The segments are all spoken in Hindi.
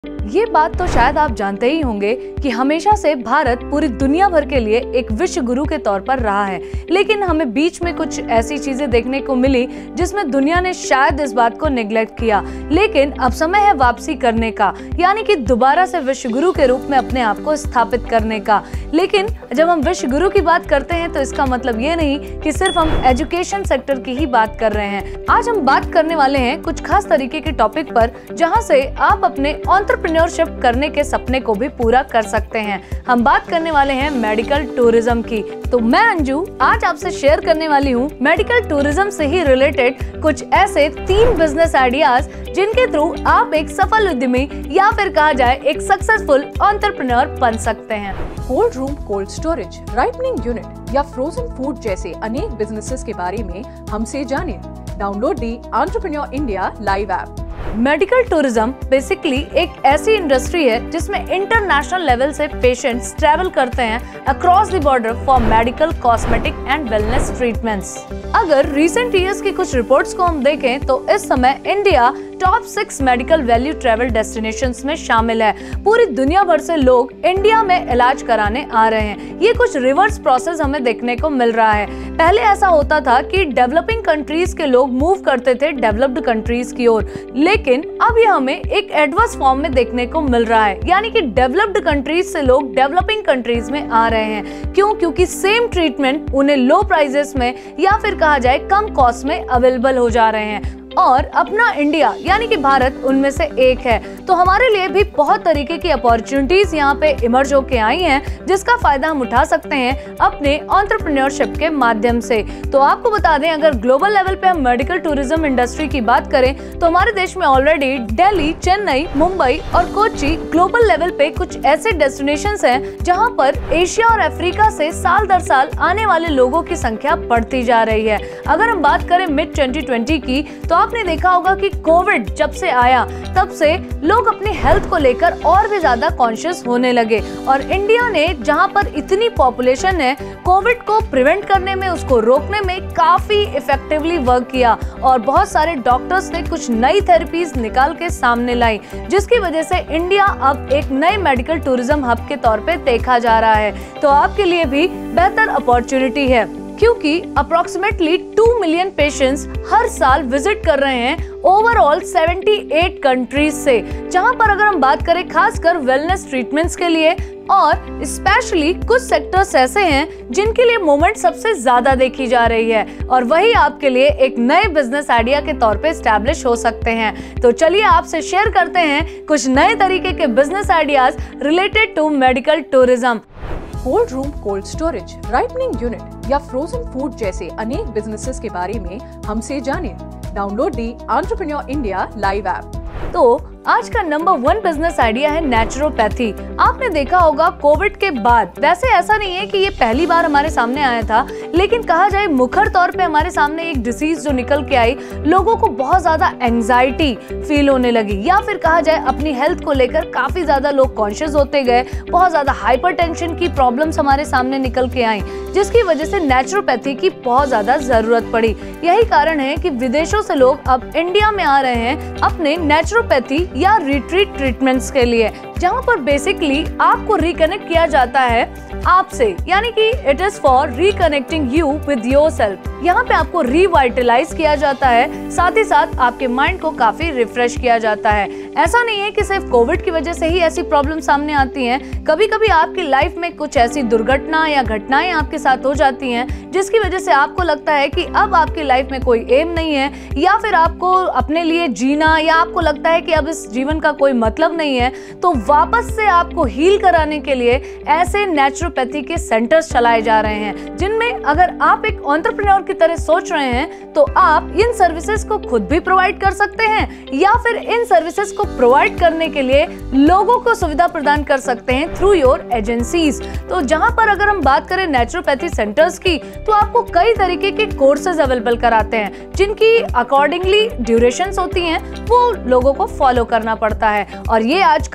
ये बात तो शायद आप जानते ही होंगे कि हमेशा से भारत पूरी दुनिया भर के लिए एक विश्व गुरु के तौर पर रहा है, लेकिन हमें बीच में कुछ ऐसी चीजें देखने को मिली जिसमें दुनिया ने शायद इस बात को नेग्लेक्ट किया। लेकिन अब समय है वापसी करने का, यानी कि दोबारा से विश्व गुरु के रूप में अपने आप को स्थापित करने का। लेकिन जब हम विश्व गुरु की बात करते हैं तो इसका मतलब ये नहीं कि सिर्फ हम एजुकेशन सेक्टर की ही बात कर रहे हैं। आज हम बात करने वाले हैं कुछ खास तरीके के टॉपिक पर, जहां से आप अपने एंटरप्रेन्योरशिप करने के सपने को भी पूरा कर सकते हैं। हम बात करने वाले हैं मेडिकल टूरिज्म की। तो मैं अंजू आज आपसे शेयर करने वाली हूँ मेडिकल टूरिज्म से ही रिलेटेड कुछ ऐसे 3 बिजनेस आइडियाज जिनके थ्रू आप एक सफल उद्यमी या फिर कहा जाए एक सक्सेसफुल एंटरप्रेन्योर बन सकते हैं। Cold room, cold storage, ripening unit या फ्रोजन फूड जैसे अनेक बिजनेसेस के बारे में हमसे जानें। Download the entrepreneur India live app. Medical tourism basically एक ऐसी इंडस्ट्री है जिसमें इंटरनेशनल लेवल से पेशेंट्स ट्रैवल करते हैं across the border for medical, cosmetic and wellness treatments. अगर रिसेंट ईयर्स की कुछ रिपोर्ट्स को हम देखें तो इस समय India top 6 medical value travel destinations में शामिल है। पूरी दुनिया भर से लोग इंडिया में इलाज कराने आ रहे हैं। ये कुछ रिवर्स प्रोसेस हमें देखने को मिल रहा है। पहले ऐसा होता था कि डेवलपिंग कंट्रीज के लोग मूव करते थे डेवलप्ड कंट्रीज की ओर, लेकिन अब ये हमें एक एडवर्स फॉर्म में देखने को मिल रहा है, यानी कि डेवलप्ड कंट्रीज से लोग डेवलपिंग कंट्रीज में आ रहे हैं। क्यों? क्योंकि सेम ट्रीटमेंट उन्हें लो प्राइसेस में या फिर कहा जाए कम कॉस्ट में अवेलेबल हो जा रहे हैं, और अपना इंडिया यानी कि भारत उनमें से एक है। तो हमारे लिए भी बहुत तरीके की अपॉर्चुनिटीज यहाँ पे इमर्ज होके आई हैं, जिसका फायदा हम उठा सकते हैं अपने एंटरप्रेन्योरशिप के माध्यम से। तो आपको बता दें, अगर ग्लोबल लेवल पे हम मेडिकल टूरिज्म इंडस्ट्री की बात करें तो हमारे देश में ऑलरेडी दिल्ली, चेन्नई, मुंबई और कोच्चि ग्लोबल लेवल पे कुछ ऐसे डेस्टिनेशंस हैं जहाँ पर एशिया और अफ्रीका से साल दर साल आने वाले लोगों की संख्या बढ़ती जा रही है। अगर हम बात करें मिड 2020 की, तो आपने देखा होगा कि कोविड जब से आया तब से लोग अपनी हेल्थ को लेकर और भी ज्यादा कॉन्शियस होने लगे, और इंडिया ने जहां पर इतनी पॉपुलेशन है, कोविड को प्रिवेंट करने में, उसको रोकने में काफी इफेक्टिवली वर्क किया, और बहुत सारे डॉक्टर्स ने कुछ नई थेरेपीज निकाल के सामने लाई, जिसकी वजह से इंडिया अब एक नए मेडिकल टूरिज्म हब के तौर पे देखा जा रहा है। तो आपके लिए भी बेहतर अपॉर्चुनिटी है, क्योंकि अप्रोक्सीमेटली 2 मिलियन पेशेंट्स हर साल विजिट कर रहे हैं ओवरऑल 78 कंट्रीज से, जहां पर अगर हम बात करें खासकर वेलनेस ट्रीटमेंट्स के लिए, और स्पेशली कुछ सेक्टर्स ऐसे हैं जिनके लिए मूवमेंट सबसे ज्यादा देखी जा रही है, और वही आपके लिए एक नए बिजनेस आइडिया के तौर पे एस्टैब्लिश हो सकते हैं। तो चलिए आपसे शेयर करते हैं कुछ नए तरीके के business ideas related to medical tourism. Cold room, cold storage, ripening unit या फ्रोजन फूड जैसे अनेक बिजनेसेस के बारे में हमसे जानें। Download the entrepreneur India live app. तो आज का नंबर 1 बिजनेस आइडिया है नेचुरोपैथी। आपने देखा होगा कोविड के बाद, वैसे ऐसा नहीं है कि ये पहली बार हमारे सामने आया था, लेकिन कहा जाए मुखर तौर पे हमारे सामने एक डिसीज जो निकल के आई, लोगों को बहुत ज्यादा एंजाइटी फील होने लगी, या फिर कहा जाए अपनी हेल्थ को लेकर काफी ज्यादा लोग कॉन्शियस होते गए, बहुत ज्यादा हाइपरटेंशन की प्रॉब्लम्स हमारे सामने निकल के आई, जिसकी वजह से नेचुरोपैथी की बहुत ज्यादा जरूरत पड़ी। यही कारण है कि विदेशों से लोग अब इंडिया में आ रहे हैं अपने नेचुरोपैथी या रिट्रीट ट्रीटमेंट्स के लिए, जहां पर बेसिकली आपको रिकनेक्ट किया जाता है आपसे, यानी कि it is for reconnecting you with yourself. यहाँ पे आपको रिवाइटलाइज किया जाता है, साथ ही साथ आपके माइंड को काफी रिफ्रेश किया जाता है। ऐसा नहीं है कि सिर्फ कोविड की वजह से ही ऐसी प्रॉब्लम सामने आती हैं, कभी कभी आपकी लाइफ में कुछ ऐसी दुर्घटना या घटनाएं आपके साथ हो जाती हैं जिसकी वजह से आपको लगता है कि अब आपकी लाइफ में कोई एम नहीं है, या फिर आपको अपने लिए जीना, या आपको लगता है कि अब इस जीवन का कोई मतलब नहीं है। तो वापस से आपको हील कराने के लिए ऐसे नेचुरोपैथी के सेंटर्स चलाए जा रहे हैं, जिनमें अगर आप एक एंटरप्रेन्योर की तरह सोच रहे हैं तो आप इन सर्विसेज को खुद भी प्रोवाइड कर सकते हैं, या फिर इन सर्विसेज को प्रोवाइड करने के लिए लोगों को सुविधा प्रदान कर सकते हैं थ्रू योर एजेंसीज। तो जहां पर अगर हम बात करें नेचुरोपैथी सेंटर्स की, तो आपको कई तरीके के कोर्सेज अवेलेबल कराते हैं, जिनकी अकॉर्डिंगली ड्यूरेशंस होती हैं, वो लोगों को फॉलो करना पड़ता है। और ये आजकल इंडिया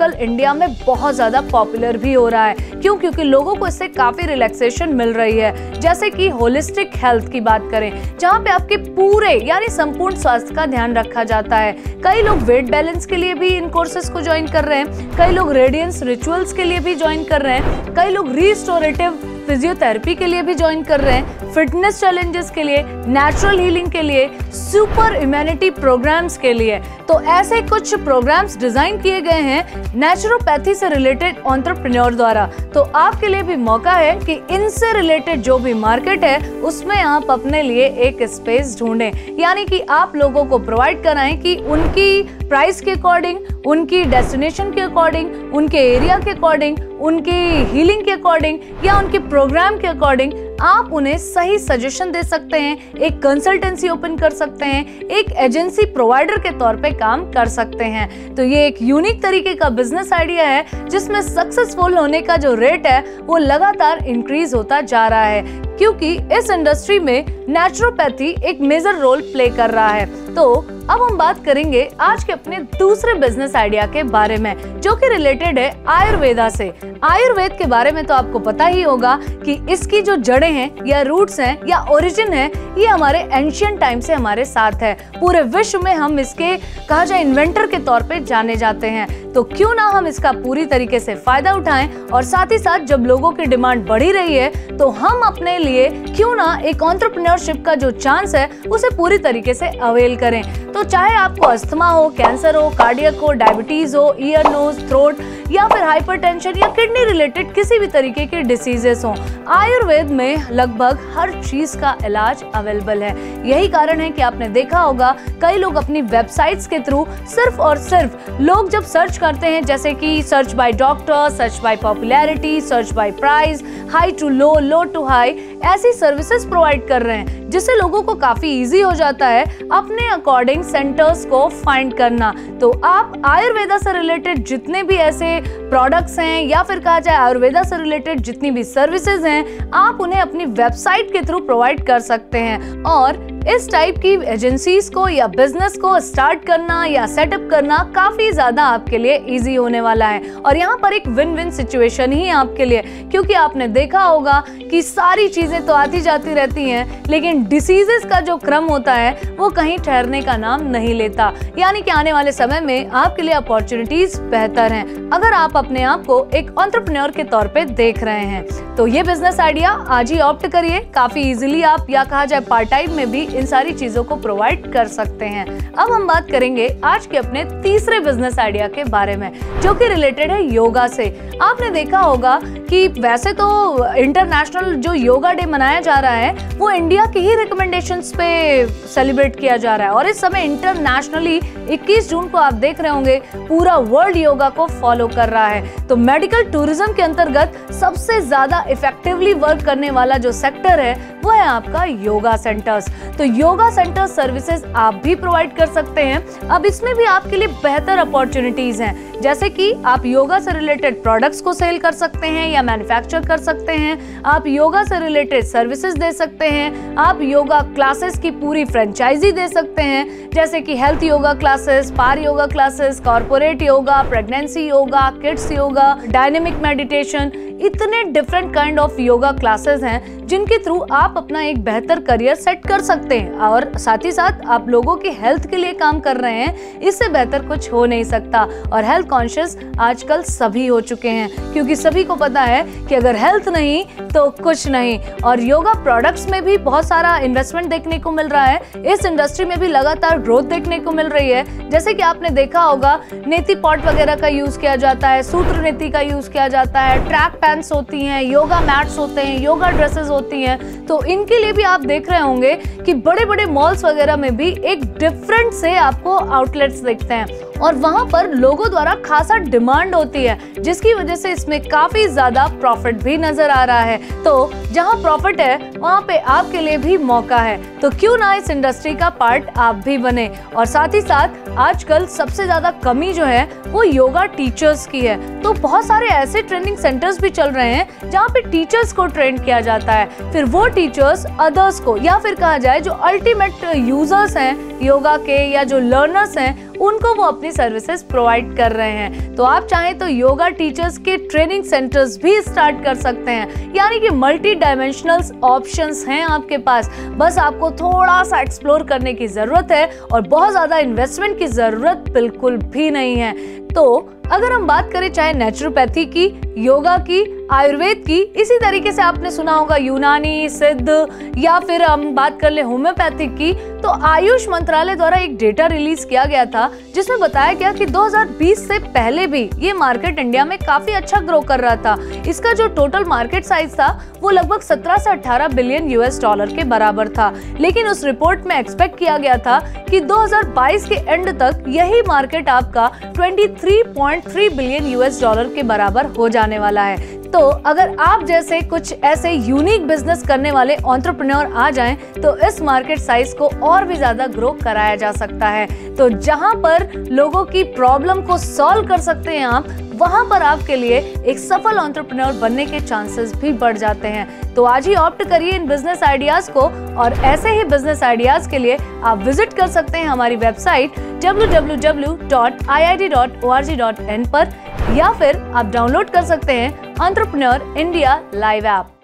इंडिया में बहुत ज्यादा पॉपुलर भी हो रहा है। क्यों? क्योंकि लोगों को इससे काफी रिलैक्सेशन मिल रही है। जैसे कि होलिस्टिक हेल्थ की बात करें, जहाँ पे आपके पूरे यानी संपूर्ण स्वास्थ्य का ध्यान रखा जाता है। कई लोग वेट बैलेंस के लिए भी इन कोर्सेज को ज्वाइन कर रहे हैं, कई लोग रेडियंस रिचुअल्स के लिए भी ज्वाइन कर रहे हैं, कई लोग रिस्टोरेटिव फिजियोथेरेपी के लिए भी ज्वाइन कर रहे हैं, फिटनेस चैलेंजेस के लिए, नेचुरल हीलिंग के लिए, सुपर इम्यूनिटी प्रोग्राम्स के लिए। तो ऐसे कुछ प्रोग्राम्स डिजाइन किए गए हैं नेचुरोपैथी से रिलेटेड एंटरप्रेन्योर द्वारा। तो आपके लिए भी मौका है कि इनसे रिलेटेड जो भी मार्केट है उसमें आप अपने लिए एक स्पेस ढूंढें, यानी कि आप लोगों को प्रोवाइड कराएं कि उनकी प्राइस के अकॉर्डिंग, उनकी डेस्टिनेशन के अकॉर्डिंग, उनके एरिया के अकॉर्डिंग, उनकी हीलिंग के अकॉर्डिंग या उनके प्रोग्राम के अकॉर्डिंग आप उन्हें सही सजेशन दे सकते हैं, एक कंसल्टेंसी ओपन कर सकते हैं, एक एजेंसी प्रोवाइडर के तौर पे काम कर सकते हैं। तो ये एक यूनिक तरीके का बिजनेस आइडिया है जिसमें सक्सेसफुल होने का जो रेट है वो लगातार इंक्रीज होता जा रहा है, क्योंकि इस इंडस्ट्री में नेचुरोपैथी एक मेजर रोल प्ले कर रहा है। तो अब हम बात करेंगे आज के अपने दूसरे बिजनेस आइडिया के बारे में, जो कि रिलेटेड है आयुर्वेदा से। आयुर्वेद के बारे में तो आपको पता ही होगा कि इसकी जो जड़ें हैं या रूट्स हैं या ओरिजिन है, ये हमारे एंशिएंट टाइम से हमारे साथ है। पूरे विश्व में हम इसके कहा जाए इन्वेंटर के तौर पे जाने जाते हैं। तो क्यों ना हम इसका पूरी तरीके से फायदा उठाएं, और साथ ही साथ जब लोगों की डिमांड बढ़ी रही है तो हम अपने लिए क्यों ना एक एंटरप्रेन्योरशिप का जो चांस है उसे पूरी तरीके से अवेल करें। तो चाहे आपको अस्थमा हो, कैंसर हो, कार्डियक हो, डायबिटीज हो, ईयर, नोज, थ्रोट या फिर हाइपरटेंशन या किडनी रिलेटेड किसी भी तरीके के डिसीजेस हो, आयुर्वेद में लगभग हर चीज का इलाज अवेलेबल है। यही कारण है कि आपने देखा होगा कई लोग अपनी वेबसाइट्स के थ्रू सिर्फ और सिर्फ लोग जब सर्च करते हैं, जैसे कि search by doctor, search by popularity, search by price, high to low, low to high, ऐसी सर्विसेज प्रोवाइड कर रहे हैं, जिससे लोगों को काफी इजी हो जाता है अपने अकॉर्डिंग सेंटर्स को फाइंड करना। तो आप आयुर्वेदा से रिलेटेड जितने भी ऐसे प्रोडक्ट्स हैं या फिर कहा जाए आयुर्वेदा से रिलेटेड जितनी भी सर्विसेज हैं, आप उन्हें अपनी वेबसाइट के थ्रू प्रोवाइड कर सकते हैं। और इस टाइप की एजेंसीज को या बिजनेस को स्टार्ट करना या सेटअप करना काफी ज्यादा आपके लिए इजी होने वाला है। और यहाँ पर एक विन विन सिचुएशन ही है आपके लिए, क्योंकि आपने देखा होगा कि सारी चीजें तो आती जाती रहती हैं, लेकिन डिसीजेस का जो क्रम होता है वो कहीं ठहरने का नाम नहीं लेता। यानी कि आने वाले समय में आपके लिए अपॉर्चुनिटीज बेहतर हैं, अगर आप अपने आप को एक एंटरप्रेन्योर के तौर पे देख रहे हैं। तो ये बिजनेस आइडिया आज ही ऑप्ट करिए। काफी इजीली आप या कहा जाए पार्ट टाइम में भी इन सारी चीजों को प्रोवाइड कर सकते हैं। अब हम बात करेंगे आज के अपने तीसरे बिजनेस आइडिया के बारे में, जो कि रिलेटेड है योगा से। आपने देखा होगा कि वैसे तो इंटरनेशनल जो योगा डे मनाया जा रहा है वो इंडिया की ही रिकमेंडेशंस पे सेलिब्रेट किया जा रहा है, और इस समय इंटरनेशनली 21 जून को आप देख रहे होंगे पूरा वर्ल्ड योगा को फॉलो कर रहा है। तो मेडिकल टूरिज्म के अंतर्गत सबसे ज्यादा इफेक्टिवली वर्क करने वाला जो सेक्टर है वो है आपका योगा सेंटर्स। तो योगा सेंटर सर्विसेज आप भी प्रोवाइड कर सकते हैं। अब इसमें भी आपके लिए बेहतर अपॉर्चुनिटीज हैं, जैसे कि आप योगा से रिलेटेड प्रोडक्ट्स को सेल कर सकते हैं या मैन्युफैक्चर कर सकते हैं, आप योगा से रिलेटेड सर्विसेज दे सकते हैं, आप योगा क्लासेस की पूरी फ्रेंचाइजी दे सकते हैं, जैसे कि health yoga classes, power yoga classes, corporate yoga, pregnancy yoga, kids yoga, dynamic meditation, इतने different kind of yoga classes हैं जिनके थ्रू आप अपना एक बेहतर करियर सेट कर सकते हैं। और साथ ही साथ आप लोगों की हेल्थ के लिए काम कर रहे हैं, इससे बेहतर कुछ हो नहीं सकता। और हेल्थ कॉन्शियस आजकल सभी हो चुके हैं, क्योंकि सभी को पता है कि अगर हेल्थ नहीं तो कुछ नहीं। और योगा प्रोडक्ट्स में भी बहुत सारा इन्वेस्टमेंट देखने को मिल रहा है, इस इंडस्ट्री में भी लगातार ग्रोथ देखने को मिल रही है। जैसे कि आपने देखा होगा नेति पॉट वगैरह का यूज किया जाता है, सूत्र नेति का यूज किया जाता है, ट्रैक पैंट्स होती हैं, योगा मैट्स होते हैं, योगा ड्रेसेस होती हैं। तो इनके लिए भी आप देख रहे होंगे कि बड़े बड़े मॉल्स वगैरह में भी एक डिफरेंट से आपको आउटलेट्स दिखते हैं, और वहां पर लोगों द्वारा खासा डिमांड होती है, जिसकी वजह से इसमें काफी ज्यादा प्रॉफिट भी नजर आ रहा है। तो जहां प्रॉफिट है वहां पे आपके लिए भी मौका है, तो क्यों ना इस इंडस्ट्री का पार्ट आप भी बने। और साथ ही साथ आजकल सबसे ज्यादा कमी जो है वो योगा टीचर्स की है। तो बहुत सारे ऐसे ट्रेनिंग सेंटर्स भी चल रहे हैं जहाँ पे टीचर्स को ट्रेन किया जाता है, फिर वो टीचर्स अदर्स को, या फिर कहा जाए जो अल्टीमेट यूजर्स हैं योगा के या जो लर्नर्स हैं उनको वो अपनी सर्विसेज प्रोवाइड कर रहे हैं। तो आप चाहें तो योगा टीचर्स के ट्रेनिंग सेंटर्स भी स्टार्ट कर सकते हैं, यानी कि मल्टी डायमेंशनल ऑप्शंस हैं आपके पास। बस आपको थोड़ा सा एक्सप्लोर करने की जरूरत है और बहुत ज्यादा इन्वेस्टमेंट की जरूरत बिल्कुल भी नहीं है। तो अगर हम बात करें चाहे नेचुरोपैथी की, योगा की, आयुर्वेद की, इसी तरीके से आपने सुना होगा यूनानी, सिद्ध, या फिर हम बात कर ले होम्योपैथिक की, तो आयुष मंत्रालय द्वारा एक डेटा रिलीज किया गया था जिसमें बताया गया कि 2020 से पहले भी ये मार्केट इंडिया में काफी अच्छा ग्रो कर रहा था। इसका जो टोटल मार्केट साइज था वो लगभग 17 से 18 बिलियन यूएस डॉलर के बराबर था, लेकिन उस रिपोर्ट में एक्सपेक्ट किया गया था कि 2022 के एंड तक यही मार्केट आपका 23.3 बिलियन यूएस डॉलर के बराबर हो जाने वाला है। तो अगर आप जैसे कुछ ऐसे यूनिक बिजनेस करने वाले एंटरप्रेन्योर आ जाएं तो इस मार्केट साइज को और भी ज्यादा ग्रो कराया जा सकता है। तो जहां पर लोगों की प्रॉब्लम को सॉल्व कर सकते हैं आप, वहां पर आपके लिए एक सफल एंटरप्रेन्योर बनने के चांसेस भी बढ़ जाते हैं। तो आज ही ऑप्ट करिए इन बिजनेस आइडियाज को, और ऐसे ही बिजनेस आइडियाज के लिए आप विजिट कर सकते हैं हमारी वेबसाइट www.iit.org.in पर, या फिर आप डाउनलोड कर सकते हैं एंटरप्रेन्योर इंडिया लाइव ऐप।